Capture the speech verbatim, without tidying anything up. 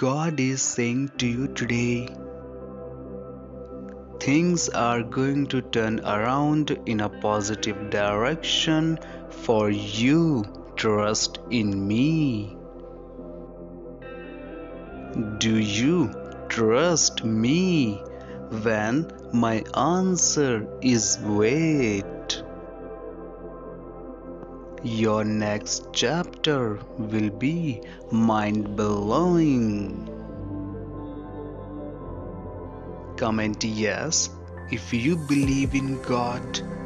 God is saying to you today. Things are going to turn around in a positive direction for you. Trust in me. Do you trust me when my answer is wait? Your next chapter will be mind-blowing. Comment yes if you believe in God